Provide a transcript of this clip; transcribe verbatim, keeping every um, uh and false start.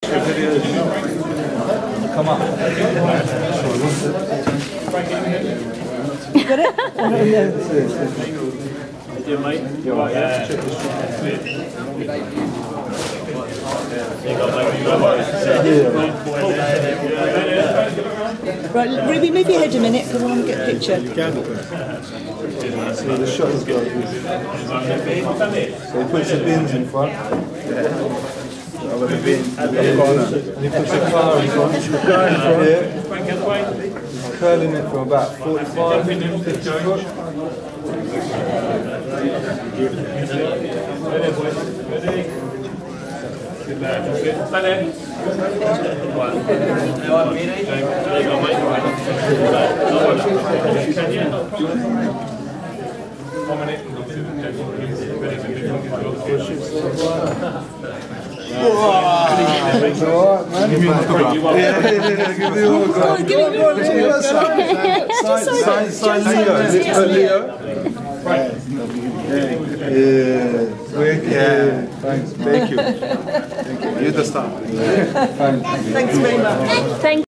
Come on. You got it? Yeah, mate. You're right, yeah. Right, Ruby, move your head a minute because I want to get a picture. So the shot is like this. So he puts the bins in front. Over the bin, and he puts the car in front. The car in front. Yeah. He's curling it from about forty-five, fifty foot. It's alright, man. Give me an autograph. Yeah, yeah, yeah, give me an autograph. Give me an autograph. Sign, sign Leo. Is it for Leo? Yeah. Yeah. Thanks. Thank you. Thank you. You're the star. Thanks. Thanks very much. Thank